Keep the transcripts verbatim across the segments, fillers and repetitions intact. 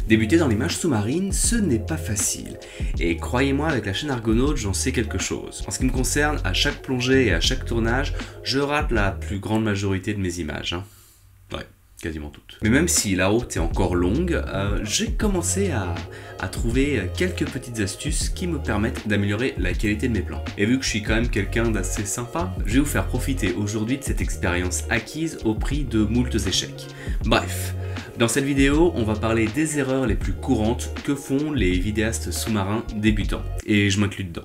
Débuter dans l'image sous-marine, ce n'est pas facile. Et croyez-moi, avec la chaîne Argonaut, j'en sais quelque chose. En ce qui me concerne, à chaque plongée et à chaque tournage, je rate la plus grande majorité de mes images. Hein. Ouais, quasiment toutes. Mais même si la route est encore longue, euh, j'ai commencé à, à trouver quelques petites astuces qui me permettent d'améliorer la qualité de mes plans. Et vu que je suis quand même quelqu'un d'assez sympa, je vais vous faire profiter aujourd'hui de cette expérience acquise au prix de moultes échecs. Bref. Dans cette vidéo, on va parler des erreurs les plus courantes que font les vidéastes sous-marins débutants. Et je m'inclus dedans.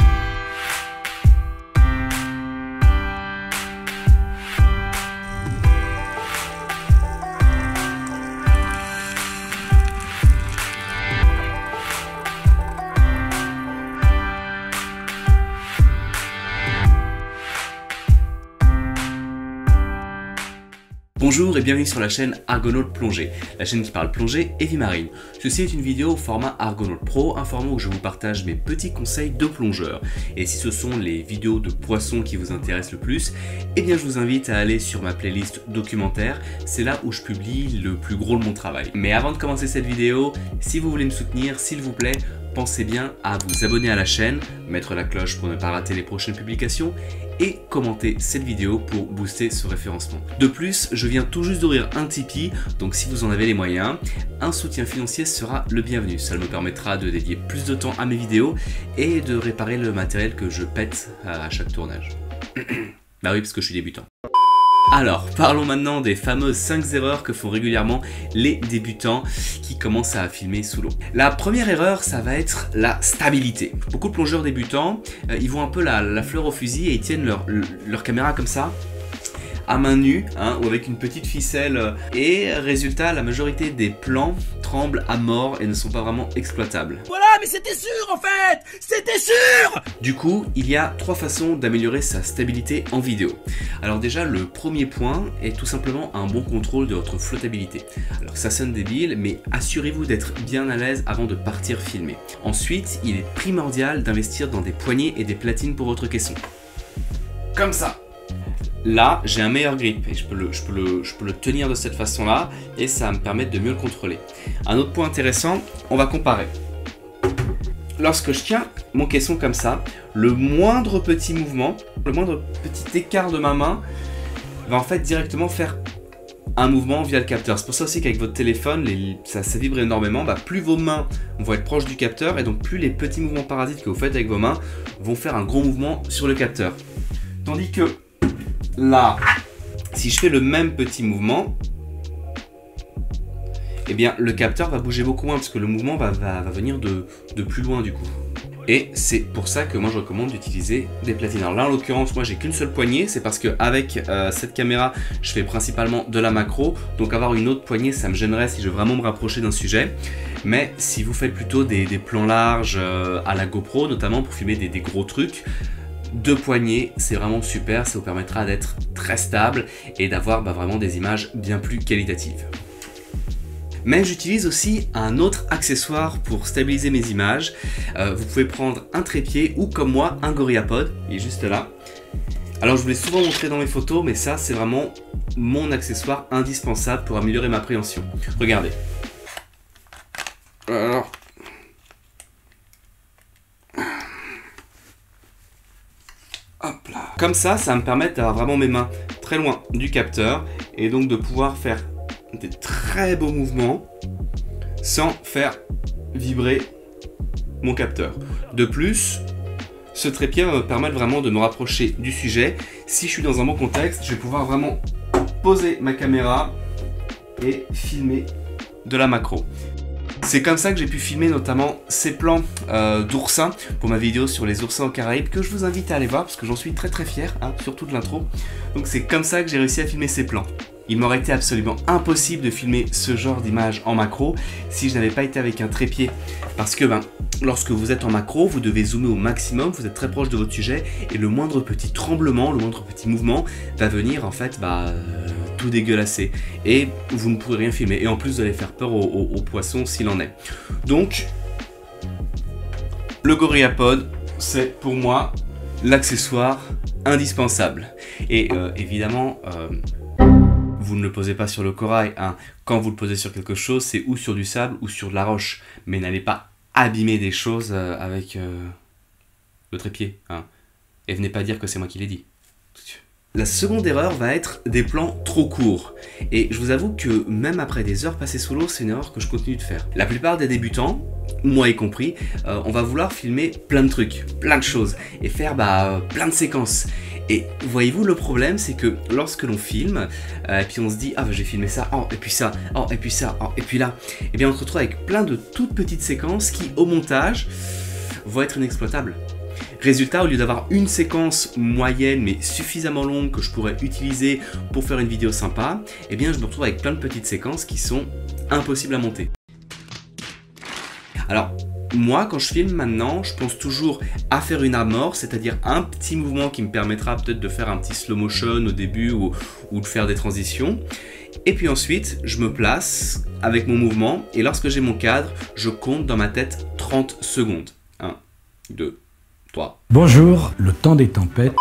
Bonjour et bienvenue sur la chaîne Argonaut Plongée, la chaîne qui parle plongée et vie marine. Ceci est une vidéo au format Argonaut Pro, un format où je vous partage mes petits conseils de plongeur. Et si ce sont les vidéos de poissons qui vous intéressent le plus, eh bien je vous invite à aller sur ma playlist documentaire, c'est là où je publie le plus gros de mon travail. Mais avant de commencer cette vidéo, si vous voulez me soutenir, s'il vous plaît, pensez bien à vous abonner à la chaîne, mettre la cloche pour ne pas rater les prochaines publications et commenter cette vidéo pour booster ce référencement. De plus, je viens tout juste d'ouvrir un Tipeee, donc si vous en avez les moyens, un soutien financier sera le bienvenu. Ça me permettra de dédier plus de temps à mes vidéos et de réparer le matériel que je pète à chaque tournage. Bah oui, parce que je suis débutant. Alors, parlons maintenant des fameuses cinq erreurs que font régulièrement les débutants qui commencent à filmer sous l'eau. La première erreur, ça va être la stabilité. Beaucoup de plongeurs débutants, euh, ils vont un peu la, la fleur au fusil et ils tiennent leur, leur caméra comme ça, à main nue, hein, ou avec une petite ficelle. Et résultat, la majorité des plans tremblent à mort et ne sont pas vraiment exploitables. Voilà, mais c'était sûr en fait! C'était sûr! Du coup, il y a trois façons d'améliorer sa stabilité en vidéo. Alors déjà, le premier point est tout simplement un bon contrôle de votre flottabilité. Alors ça sonne débile, mais assurez-vous d'être bien à l'aise avant de partir filmer. Ensuite, il est primordial d'investir dans des poignées et des platines pour votre caisson. Comme ça. Là, j'ai un meilleur grip et je peux, le, je, peux le, je peux le tenir de cette façon-là et ça va me permettre de mieux le contrôler. Un autre point intéressant, on va comparer. Lorsque je tiens mon caisson comme ça, le moindre petit mouvement, le moindre petit écart de ma main va en fait directement faire un mouvement via le capteur. C'est pour ça aussi qu'avec votre téléphone, les, ça, ça vibre énormément. Bah, plus vos mains vont être proches du capteur et donc plus les petits mouvements parasites que vous faites avec vos mains vont faire un gros mouvement sur le capteur. Tandis que là, si je fais le même petit mouvement, eh bien le capteur va bouger beaucoup moins parce que le mouvement va, va, va venir de, de plus loin du coup. Et c'est pour ça que moi je recommande d'utiliser des platines. Alors là en l'occurrence moi j'ai qu'une seule poignée, c'est parce qu'avec euh, cette caméra je fais principalement de la macro, donc avoir une autre poignée ça me gênerait si je veux vraiment me rapprocher d'un sujet. Mais si vous faites plutôt des, des plans larges euh, à la GoPro notamment pour filmer des, des gros trucs, deux poignées, c'est vraiment super, ça vous permettra d'être très stable et d'avoir bah, vraiment des images bien plus qualitatives. Mais j'utilise aussi un autre accessoire pour stabiliser mes images. Euh, vous pouvez prendre un trépied ou comme moi un GorillaPod, il est juste là. Alors je vous l'ai souvent montré dans mes photos, mais ça c'est vraiment mon accessoire indispensable pour améliorer ma préhension. Regardez. Alors. Hop là. Comme ça, ça va me permettre d'avoir vraiment mes mains très loin du capteur et donc de pouvoir faire des très beaux mouvements sans faire vibrer mon capteur. De plus, ce trépied va me permettre vraiment de me rapprocher du sujet. Si je suis dans un bon contexte, je vais pouvoir vraiment poser ma caméra et filmer de la macro. C'est comme ça que j'ai pu filmer notamment ces plans euh, d'oursins pour ma vidéo sur les oursins aux Caraïbes que je vous invite à aller voir parce que j'en suis très très fier, hein, surtout de l'intro. Donc c'est comme ça que j'ai réussi à filmer ces plans. Il m'aurait été absolument impossible de filmer ce genre d'image en macro si je n'avais pas été avec un trépied. Parce que ben, lorsque vous êtes en macro, vous devez zoomer au maximum, vous êtes très proche de votre sujet et le moindre petit tremblement, le moindre petit mouvement va venir en fait bah, euh, tout dégueulasser. Et vous ne pourrez rien filmer. Et en plus vous allez faire peur aux, aux, aux poissons s'il en est. Donc, le GorillaPod, c'est pour moi l'accessoire indispensable. Et euh, évidemment... Euh, vous ne le posez pas sur le corail, hein. Quand vous le posez sur quelque chose, c'est ou sur du sable ou sur de la roche. Mais n'allez pas abîmer des choses euh, avec euh, le trépied, hein. Et venez pas dire que c'est moi qui l'ai dit. La seconde erreur va être des plans trop courts. Et je vous avoue que même après des heures passées sous l'eau, c'est une erreur que je continue de faire. La plupart des débutants, moi y compris, euh, on va vouloir filmer plein de trucs, plein de choses, et faire bah, plein de séquences. Et voyez-vous, le problème, c'est que lorsque l'on filme, euh, et puis on se dit « Ah, bah, j'ai filmé ça, oh, et puis ça, oh, et puis ça, oh, et puis là », et bien on se retrouve avec plein de toutes petites séquences qui, au montage, vont être inexploitables. Résultat, au lieu d'avoir une séquence moyenne mais suffisamment longue que je pourrais utiliser pour faire une vidéo sympa, eh bien je me retrouve avec plein de petites séquences qui sont impossibles à monter. Alors, moi quand je filme maintenant, je pense toujours à faire une amorce, c'est-à-dire un petit mouvement qui me permettra peut-être de faire un petit slow motion au début ou, ou de faire des transitions. Et puis ensuite, je me place avec mon mouvement et lorsque j'ai mon cadre, je compte dans ma tête trente secondes. un, deux, trois. Bonjour, le temps des tempêtes.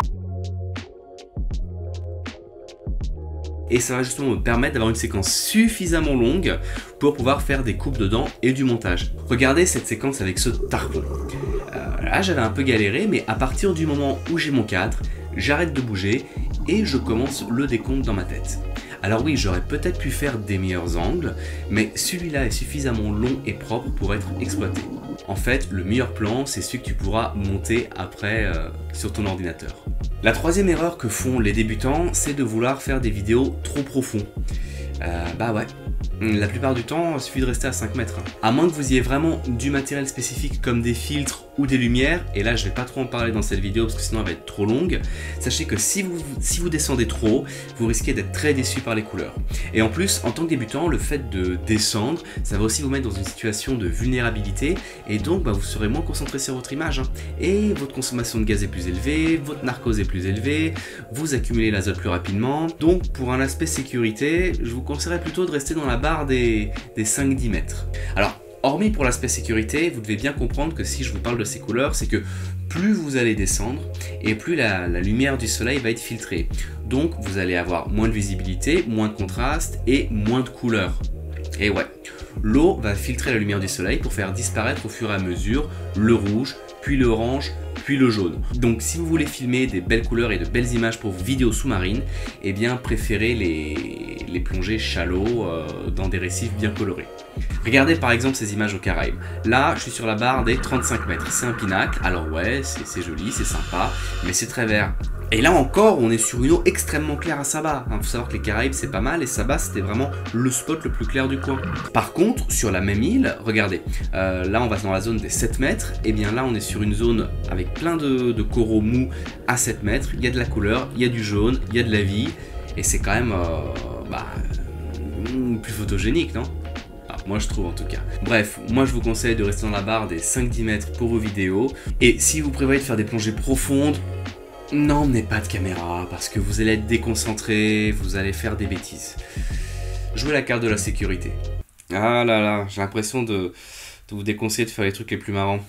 Et ça va justement me permettre d'avoir une séquence suffisamment longue pour pouvoir faire des coupes dedans et du montage. Regardez cette séquence avec ce tarpon. Euh, là, j'avais un peu galéré, mais à partir du moment où j'ai mon cadre, j'arrête de bouger et je commence le décompte dans ma tête. Alors oui, j'aurais peut-être pu faire des meilleurs angles, mais celui-là est suffisamment long et propre pour être exploité. En fait, le meilleur plan, c'est celui que tu pourras monter après euh, sur ton ordinateur. La troisième erreur que font les débutants, c'est de vouloir faire des vidéos trop profondes. Euh, bah ouais, la plupart du temps, il suffit de rester à cinq mètres. À moins que vous ayez vraiment du matériel spécifique comme des filtres ou des lumières, et là je vais pas trop en parler dans cette vidéo parce que sinon elle va être trop longue, sachez que si vous, si vous descendez trop, vous risquez d'être très déçu par les couleurs. Et en plus, en tant que débutant, le fait de descendre, ça va aussi vous mettre dans une situation de vulnérabilité, et donc bah, vous serez moins concentré sur votre image. Hein. Et votre consommation de gaz est plus élevée, votre narcose est plus élevée, vous accumulez l'azote plus rapidement, donc pour un aspect sécurité, je vous conseillerais plutôt de rester dans la barre des, des cinq à dix mètres. Alors, hormis pour l'aspect sécurité, vous devez bien comprendre que si je vous parle de ces couleurs, c'est que plus vous allez descendre et plus la, la lumière du soleil va être filtrée. Donc vous allez avoir moins de visibilité, moins de contraste et moins de couleurs. Et ouais, l'eau va filtrer la lumière du soleil pour faire disparaître au fur et à mesure le rouge, puis l'orange, puis le jaune. Donc si vous voulez filmer des belles couleurs et de belles images pour vos vidéos sous-marines, eh bien préférez les, les plongées shallow euh, dans des récifs bien colorés. Regardez par exemple ces images aux Caraïbes. Là, je suis sur la barre des trente-cinq mètres. C'est un pinacle, alors ouais, c'est joli, c'est sympa, mais c'est très vert. Et là encore, on est sur une eau extrêmement claire à Saba. Il faut savoir que les Caraïbes, c'est pas mal, et Saba, c'était vraiment le spot le plus clair du coin. Par contre, sur la même île, regardez, euh, là on va dans la zone des sept mètres, et bien là on est sur une zone avec plein de, de coraux mous à sept mètres, il y a de la couleur, il y a du jaune, il y a de la vie, et c'est quand même euh, bah, plus photogénique, non ? Moi je trouve en tout cas. Bref, moi je vous conseille de rester dans la barre des cinq à dix mètres pour vos vidéos. Et si vous prévoyez de faire des plongées profondes, n'emmenez pas de caméra parce que vous allez être déconcentré, vous allez faire des bêtises. Jouez la carte de la sécurité. Ah là là, j'ai l'impression de, de vous déconseiller de faire les trucs les plus marrants.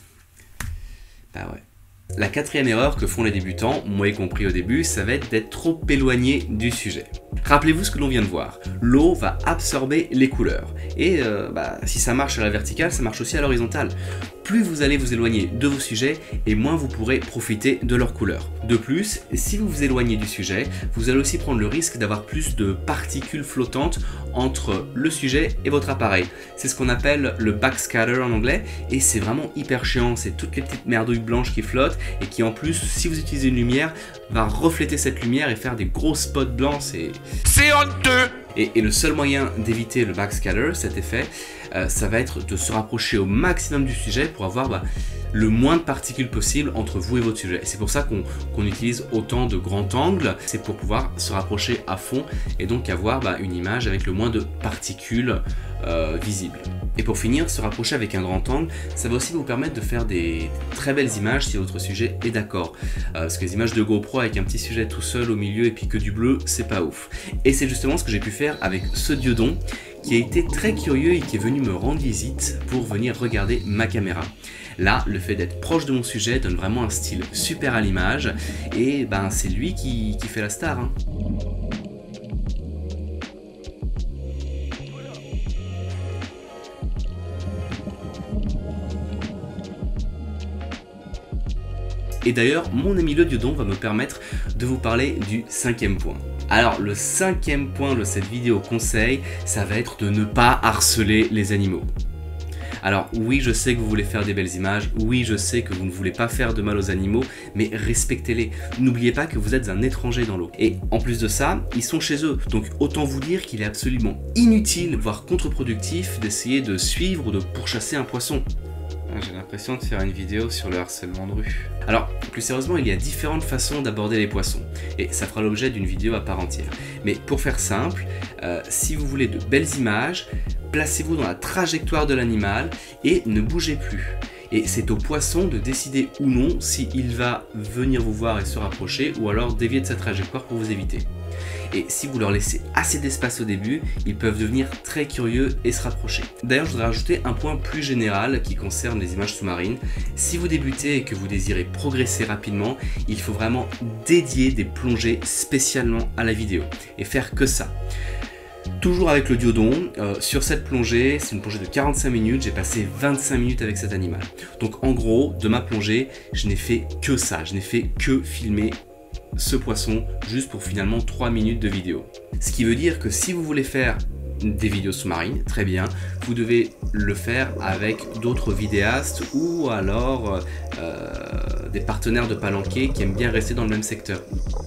Bah ouais. La quatrième erreur que font les débutants, moi y compris au début, ça va être d'être trop éloigné du sujet. Rappelez-vous ce que l'on vient de voir, l'eau va absorber les couleurs. Et euh, bah, si ça marche à la verticale, ça marche aussi à l'horizontale. Plus vous allez vous éloigner de vos sujets, et moins vous pourrez profiter de leurs couleurs. De plus, si vous vous éloignez du sujet, vous allez aussi prendre le risque d'avoir plus de particules flottantes entre le sujet et votre appareil. C'est ce qu'on appelle le backscatter en anglais, et c'est vraiment hyper chiant, c'est toutes les petites merdouilles blanches qui flottent, et qui en plus, si vous utilisez une lumière, va refléter cette lumière et faire des gros spots blancs, c'est... C'est honteux! Et, et le seul moyen d'éviter le backscatter, cet effet, euh, ça va être de se rapprocher au maximum du sujet pour avoir bah, le moins de particules possible entre vous et votre sujet. C'est pour ça qu'on qu'on utilise autant de grands angles, c'est pour pouvoir se rapprocher à fond et donc avoir bah, une image avec le moins de particules euh, visibles. Et pour finir, se rapprocher avec un grand angle, ça va aussi vous permettre de faire des très belles images si votre sujet est d'accord. Euh, parce que les images de GoPro avec un petit sujet tout seul au milieu et puis que du bleu, c'est pas ouf. Et c'est justement ce que j'ai pu faire avec ce Diodon qui a été très curieux et qui est venu me rendre visite pour venir regarder ma caméra. Là, le fait d'être proche de mon sujet donne vraiment un style super à l'image et ben, c'est lui qui, qui fait la star. Hein. Et d'ailleurs, mon ami le Diodon va me permettre de vous parler du cinquième point. Alors, le cinquième point de cette vidéo conseil, ça va être de ne pas harceler les animaux. Alors oui, je sais que vous voulez faire des belles images, oui, je sais que vous ne voulez pas faire de mal aux animaux, mais respectez-les. N'oubliez pas que vous êtes un étranger dans l'eau. Et en plus de ça, ils sont chez eux. Donc autant vous dire qu'il est absolument inutile, voire contre-productif, d'essayer de suivre ou de pourchasser un poisson. J'ai l'impression de faire une vidéo sur le harcèlement de rue. Alors, plus sérieusement, il y a différentes façons d'aborder les poissons, et ça fera l'objet d'une vidéo à part entière. Mais pour faire simple, euh, si vous voulez de belles images, placez-vous dans la trajectoire de l'animal et ne bougez plus. Et c'est au poisson de décider ou non s'il va venir vous voir et se rapprocher, ou alors dévier de sa trajectoire pour vous éviter. Et si vous leur laissez assez d'espace au début, ils peuvent devenir très curieux et se rapprocher. D'ailleurs, je voudrais rajouter un point plus général qui concerne les images sous-marines. Si vous débutez et que vous désirez progresser rapidement, il faut vraiment dédier des plongées spécialement à la vidéo et faire que ça. Toujours avec le Diodon, euh, sur cette plongée, c'est une plongée de quarante-cinq minutes, j'ai passé vingt-cinq minutes avec cet animal. Donc en gros, de ma plongée, je n'ai fait que ça, je n'ai fait que filmer ce poisson juste pour finalement trois minutes de vidéo. Ce qui veut dire que si vous voulez faire des vidéos sous-marines, très bien, vous devez le faire avec d'autres vidéastes ou alors euh, des partenaires de palanquet qui aiment bien rester dans le même secteur.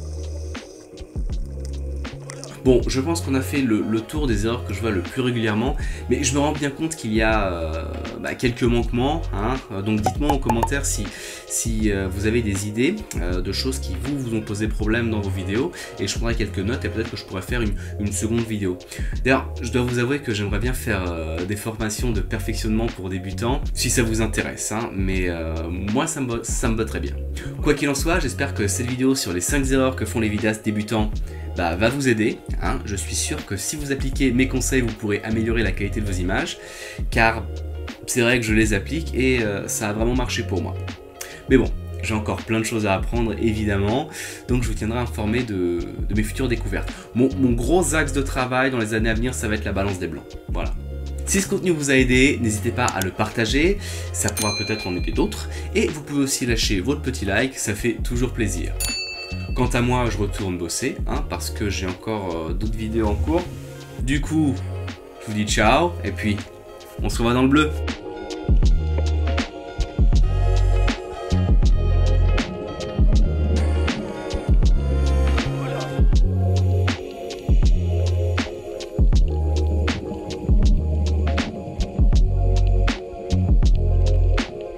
Bon, je pense qu'on a fait le, le tour des erreurs que je vois le plus régulièrement, mais je me rends bien compte qu'il y a euh, bah, quelques manquements, hein. Donc dites-moi en commentaire si, si euh, vous avez des idées euh, de choses qui vous, vous ont posé problème dans vos vidéos, et je prendrai quelques notes et peut-être que je pourrais faire une, une seconde vidéo. D'ailleurs, je dois vous avouer que j'aimerais bien faire euh, des formations de perfectionnement pour débutants, si ça vous intéresse, hein, mais euh, moi ça me, ça me va très bien. Quoi qu'il en soit, j'espère que cette vidéo sur les cinq erreurs que font les vidéastes débutants Bah, va vous aider, hein. Je suis sûr que si vous appliquez mes conseils, vous pourrez améliorer la qualité de vos images, car c'est vrai que je les applique et euh, ça a vraiment marché pour moi. Mais bon, j'ai encore plein de choses à apprendre évidemment, donc je vous tiendrai informé de, de mes futures découvertes. Mon, mon gros axe de travail dans les années à venir, ça va être la balance des blancs, voilà. Si ce contenu vous a aidé, n'hésitez pas à le partager, ça pourra peut-être en aider d'autres, et vous pouvez aussi lâcher votre petit like, ça fait toujours plaisir. Quant à moi, je retourne bosser, hein, parce que j'ai encore euh, d'autres vidéos en cours. Du coup, je vous dis ciao, et puis on se revoit dans le bleu.